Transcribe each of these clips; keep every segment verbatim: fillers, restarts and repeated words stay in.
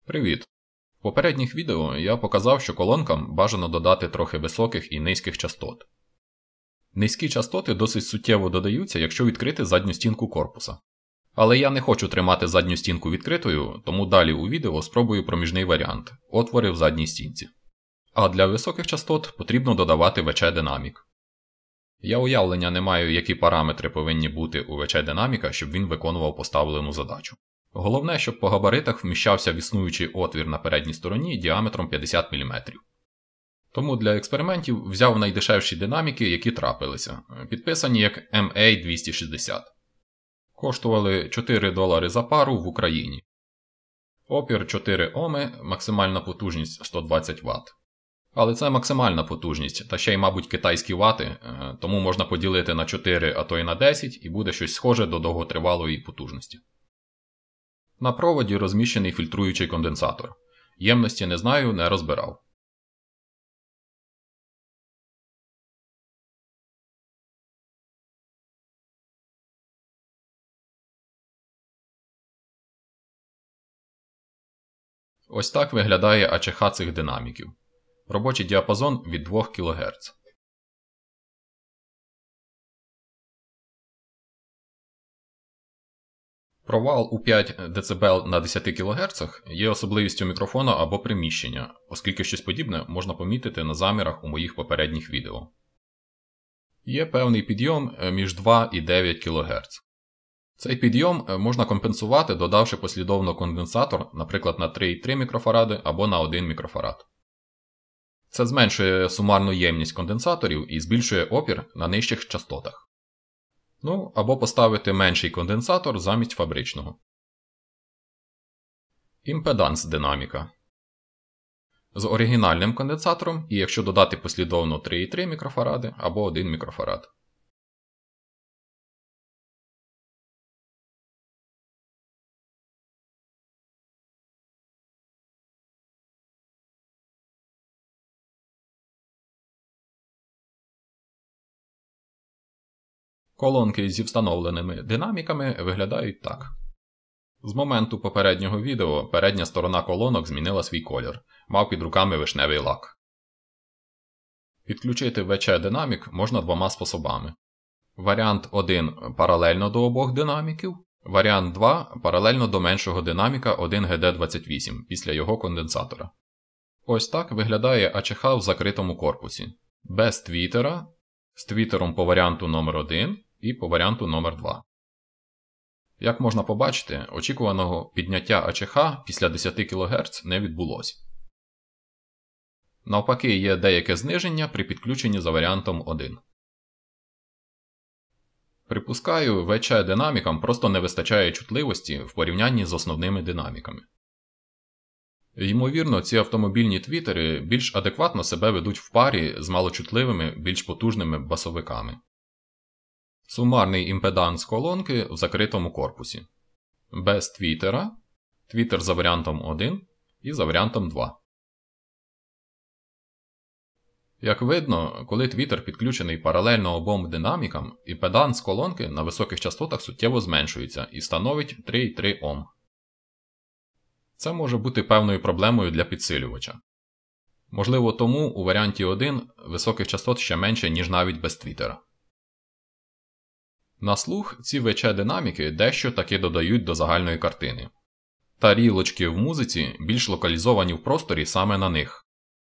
Привіт! В попередніх відео я показав, що колонкам бажано додати трохи високих і низьких частот. Низькі частоти досить суттєво додаються, якщо відкрити задню стінку корпуса. Але я не хочу тримати задню стінку відкритою, тому далі у відео спробую проміжний варіант – отвори в задній стінці. А для високих частот потрібно додавати ве че-динамік. Я уявлення не маю, які параметри повинні бути у ве че-динаміка, щоб він виконував поставлену задачу. Головне, щоб по габаритах вміщався в існуючий отвір на передній стороні діаметром п'ятдесят міліметрів. Тому для експериментів взяв найдешевші динаміки, які трапилися, підписані як ем ей двісті шістдесят. Коштували чотири долари за пару в Україні. Опір чотири Оми, максимальна потужність сто двадцять ватт. Але це максимальна потужність, та ще й, мабуть, китайські вати, тому можна поділити на чотири, а то й на десять, і буде щось схоже до довготривалої потужності. На проводі розміщений фільтруючий конденсатор. Ємності не знаю, не розбирав. Ось так виглядає а че ха цих динаміків. Робочий діапазон від двох кілогерц. Провал у п'ять децибел на десяти кілогерцах є особливістю мікрофона або приміщення, оскільки щось подібне можна помітити на замірах у моїх попередніх відео. Є певний підйом між два і дев'ять кілогерц. Цей підйом можна компенсувати, додавши послідовно конденсатор, наприклад, на три і три мікрофаради або на один мікрофарад. Це зменшує сумарну ємність конденсаторів і збільшує опір на нижчих частотах. Ну, або поставити менший конденсатор замість фабричного. Імпеданс динаміка. З оригінальним конденсатором і якщо додати послідовно три і три мікрофаради або один мікрофарад. Колонки зі встановленими динаміками виглядають так. З моменту попереднього відео передня сторона колонок змінила свій колір, мав під руками вишневий лак. Підключити ве че-динамік можна двома способами. Варіант один паралельно до обох динаміків, варіант два паралельно до меншого динаміка один ге де двадцять вісім після його конденсатора. Ось так виглядає а че ха в закритому корпусі. Без твітера, з твітером по варіанту номер один і по варіанту номер два. Як можна побачити, очікуваного підняття а че ха після десяти кілогерц не відбулося. Навпаки, є деяке зниження при підключенні за варіантом один. Припускаю, ве че-динамікам просто не вистачає чутливості в порівнянні з основними динаміками. Ймовірно, ці автомобільні твітери більш адекватно себе ведуть в парі з малочутливими, більш потужними басовиками. Сумарний імпеданс колонки в закритому корпусі. Без твітера, твітер за варіантом один і за варіантом два. Як видно, коли твітер підключений паралельно обом динамікам, імпеданс колонки на високих частотах суттєво зменшується і становить три і три Ом. Це може бути певною проблемою для підсилювача. Можливо, тому у варіанті один високих частот ще менше, ніж навіть без твітера. На слух ці ве че-динаміки дещо таки додають до загальної картини. Тарілочки в музиці більш локалізовані в просторі саме на них.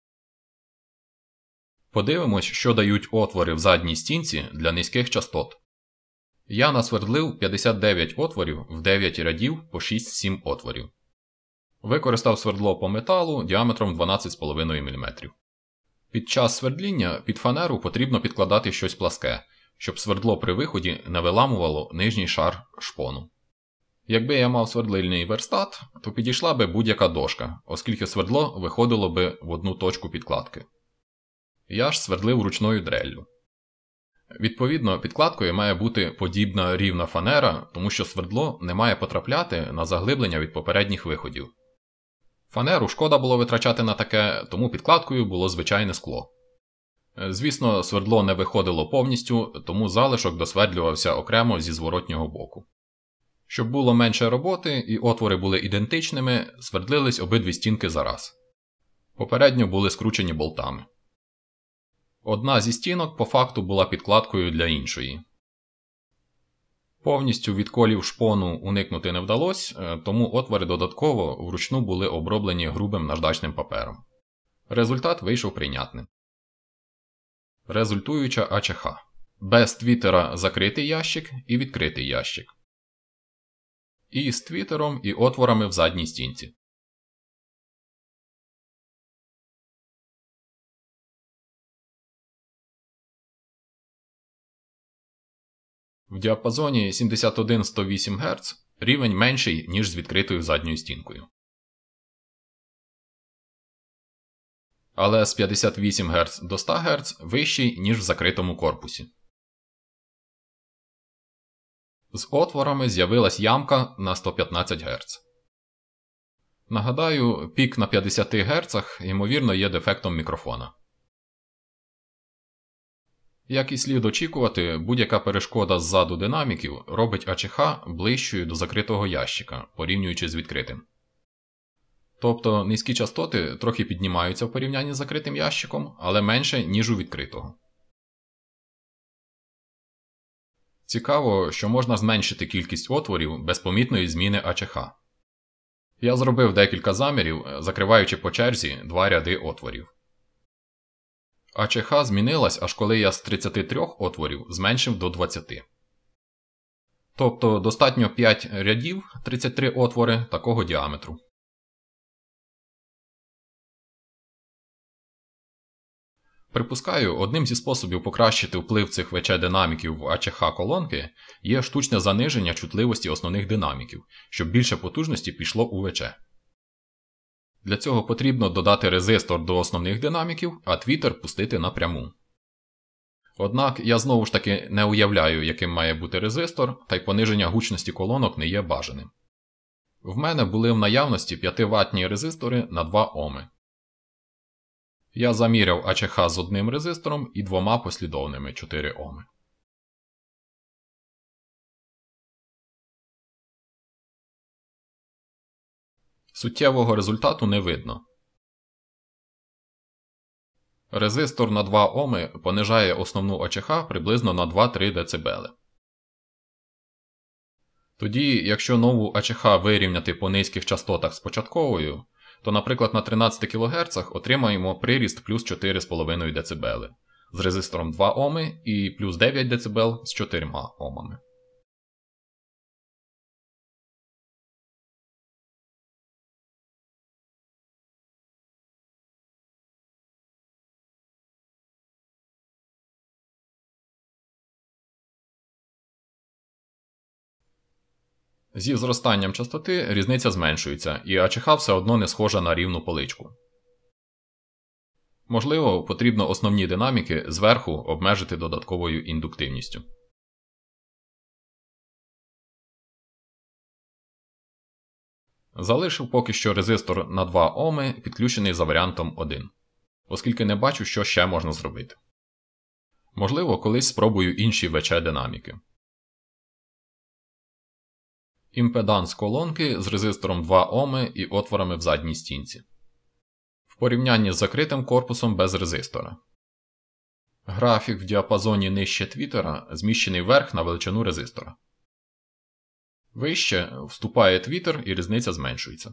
Подивимось, що дають отвори в задній стінці для низьких частот. Я насвердлив п'ятдесят дев'ять отворів в дев'ять рядів по шість-сім отворів. Використав свердло по металу діаметром дванадцять цілих п'ять десятих міліметра. Під час свердління під фанеру потрібно підкладати щось пласке, щоб свердло при виході не виламувало нижній шар шпону. Якби я мав свердлильний верстат, то підійшла би будь-яка дошка, оскільки свердло виходило би в одну точку підкладки. Я ж свердлив ручною дреллю. Відповідно, підкладкою має бути подібна рівна фанера, тому що свердло не має потрапляти на заглиблення від попередніх виходів. Фанеру шкода було витрачати на таке, тому підкладкою було звичайне скло. Звісно, свердло не виходило повністю, тому залишок досвердлювався окремо зі зворотнього боку. Щоб було менше роботи і отвори були ідентичними, свердлились обидві стінки зараз. Попередньо були скручені болтами. Одна зі стінок по факту була підкладкою для іншої. Повністю від колів шпону уникнути не вдалося, тому отвори додатково вручну були оброблені грубим наждачним папером. Результат вийшов прийнятним. Результуюча АЧХ. Без твітера закритий ящик і відкритий ящик. І з твітером і отворами в задній стінці. В діапазоні сімдесят один - сто вісім Гц рівень менший, ніж з відкритою задньою стінкою. Але з п'ятдесят вісім Гц до ста Гц вищий, ніж в закритому корпусі. З отворами з'явилась ямка на сто п'ятнадцять Гц. Нагадаю, пік на п'ятдесят Гц, ймовірно, є дефектом мікрофона. Як і слід очікувати, будь-яка перешкода ззаду динаміків робить АЧХ ближчою до закритого ящика, порівнюючи з відкритим. Тобто низькі частоти трохи піднімаються в порівнянні з закритим ящиком, але менше, ніж у відкритого. Цікаво, що можна зменшити кількість отворів без помітної зміни АЧХ. Я зробив декілька замірів, закриваючи по черзі два ряди отворів. АЧХ змінилась, аж коли я з тридцяти трьох отворів зменшив до двадцяти. Тобто достатньо п'ять рядів, тридцять три отвори такого діаметру. Припускаю, одним зі способів покращити вплив цих ВЧ-динаміків в АЧХ-колонки є штучне заниження чутливості основних динаміків, щоб більше потужності пішло у ВЧ. Для цього потрібно додати резистор до основних динаміків, а твітер пустити напряму. Однак я знову ж таки не уявляю, яким має бути резистор, та й пониження гучності колонок не є бажаним. В мене були в наявності п'ятиватні резистори на два Оми. Я заміряв АЧХ з одним резистором і двома послідовними чотири Оми. Суттєвого результату не видно. Резистор на два Оми понижає основну АЧХ приблизно на два-три дБ. Тоді, якщо нову АЧХ вирівняти по низьких частотах з початковою, то, наприклад, на тринадцяти кГц отримаємо приріст плюс чотири цілих п'ять десятих дБ з резистором два Оми і плюс дев'ять дБ з чотирма Омами. Зі зростанням частоти різниця зменшується, і АЧХ все одно не схожа на рівну поличку. Можливо, потрібно основні динаміки зверху обмежити додатковою індуктивністю. Залишив поки що резистор на два Оми, підключений за варіантом один, оскільки не бачу, що ще можна зробити. Можливо, колись спробую інші ВЧ-динаміки. Імпеданс колонки з резистором два Оми і отворами в задній стінці. В порівнянні з закритим корпусом без резистора. Графік в діапазоні нижче твітера зміщений вверх на величину резистора. Вище вступає твітер і різниця зменшується.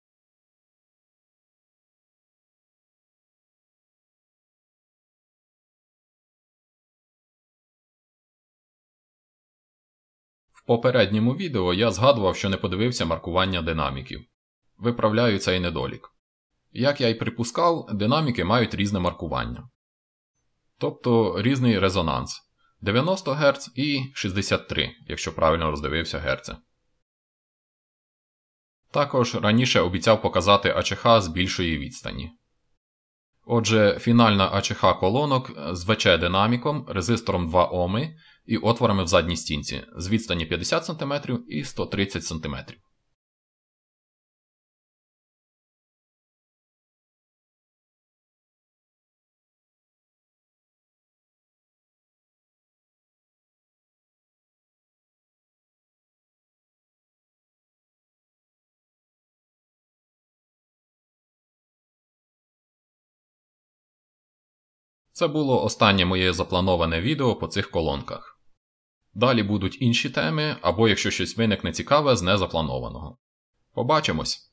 В попередньому відео я згадував, що не подивився маркування динаміків. Виправляю цей недолік. Як я й припускав, динаміки мають різне маркування. Тобто різний резонанс – дев'яносто Гц і шістдесят три, якщо правильно роздивився герци. Також раніше обіцяв показати АЧХ з більшої відстані. Отже, фінальна АЧХ колонок з ВЧ-динаміком, резистором два Оми і отворами в задній стінці з відстані п'ятдесят сантиметрів і сто тридцять сантиметрів. Це було останнє моє заплановане відео по цих колонках. Далі будуть інші теми, або якщо щось виникне цікаве з незапланованого. Побачимось!